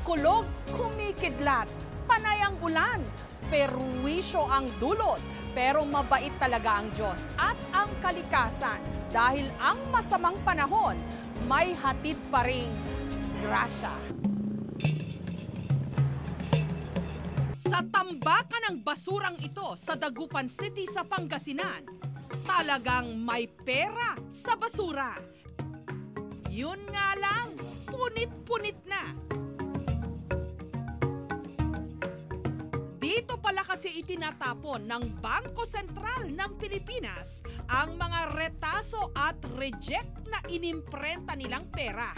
Makulog, kumikidlat, panay ang ulan, perwisyo ang dulot. Pero mabait talaga ang Diyos at ang kalikasan dahil ang masamang panahon may hatid pa ring grasya. Sa tambakan ng basurang ito sa Dagupan City sa Pangasinan, talagang may pera sa basura. Yun nga lang, punit-punit na. Dito pala kasi itinatapon ng Bangko Sentral ng Pilipinas ang mga retaso at reject na inimprenta nilang pera.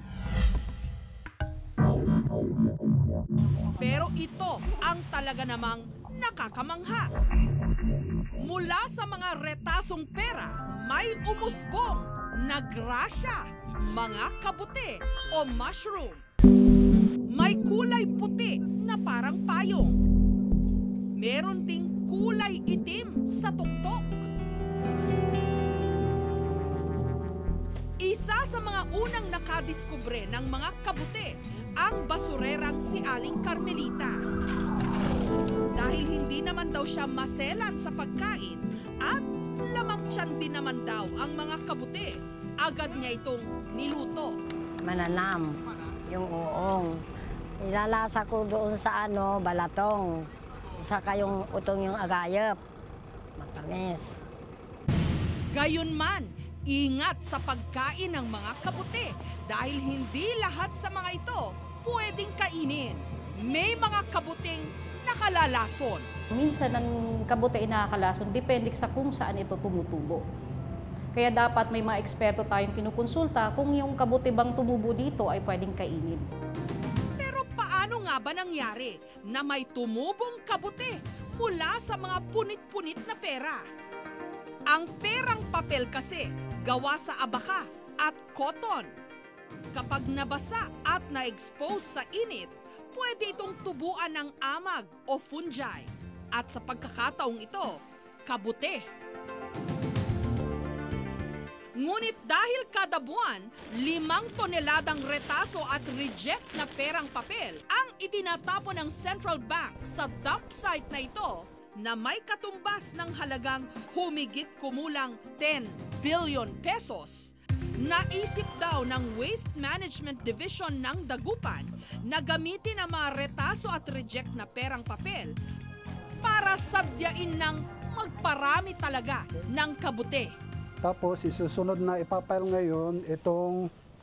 Pero ito ang talaga namang nakakamangha. Mula sa mga retasong pera, may umusbong na grasya, mga kabute o mushroom. May kulay puti na parang payong. Meron ding kulay itim sa tuktok. Isa sa mga unang nakadiskubre ng mga kabute ang basurerang si Aling Carmelita. Dahil hindi naman daw siya maselan sa pagkain at lamang tiyan din naman daw ang mga kabute, agad niya itong niluto. Mananam, yung uong. Ilalasa ko doon sa balatong. Saka yung utong yung agayap. Matamis. Gayunman, ingat sa pagkain ng mga kabute dahil hindi lahat sa mga ito pwedeng kainin. May mga kabuteng nakalalason. Minsan ang kabute ay nakakalason, depende sa kung saan ito tumutubo. Kaya dapat may mga eksperto tayong kinukonsulta kung yung kabute bang tumubo dito ay pwedeng kainin. Paano nga ba nangyari na may tumubong kabute mula sa mga punit-punit na pera? Ang perang papel kasi gawa sa abaka at cotton. Kapag nabasa at na-expose sa init, pwede itong tubuan ng amag o fungi. At sa pagkakataong ito, kabute. Ngunit dahil kada buwan, 5 toneladang retaso at reject na perang papel ang itinatapon ng Central Bank sa dump site na ito na may katumbas ng halagang humigit kumulang 10 billion pesos. Naisip daw ng Waste Management Division ng Dagupan na gamitin ang mga retaso at reject na perang papel para sadyain ng magparami talaga ng kabute. Tapos isusunod na ipapile ngayon itong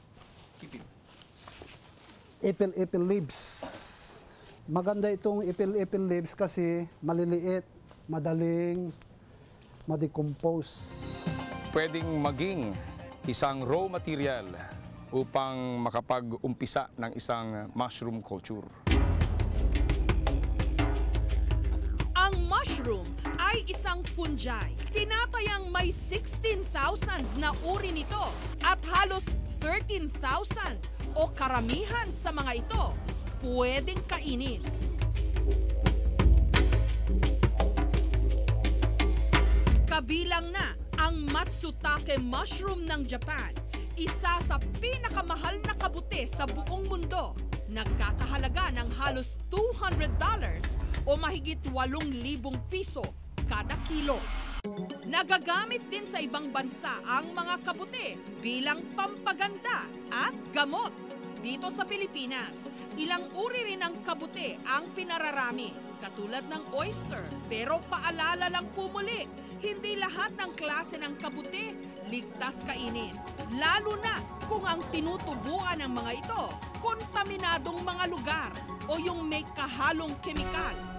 ipil-ipil leaves. Maganda itong ipil-ipil leaves kasi maliliit, madaling ma-decompose. Pwedeng maging isang raw material upang makapag-umpisa ng isang mushroom culture. Ang mushroom ay isang fungi. Tinatayang may 16,000 na uri nito at halos 13,000 o karamihan sa mga ito pwedeng kainin. Kabilang na ang Matsutake mushroom ng Japan, isa sa pinakamahal na kabute sa buong mundo. Nagkakahalaga ng halos $200 o mahigit 8,000 piso kada kilo. Nagagamit din sa ibang bansa ang mga kabute bilang pampaganda at gamot. Dito sa Pilipinas, ilang uri rin ng kabute ang pinararami, katulad ng oyster. Pero paalala lang po muli, hindi lahat ng klase ng kabute ligtas kainin. Lalo na kung ang tinutubuan ng mga ito, kontaminadong mga lugar o yung may kahalong kemikal.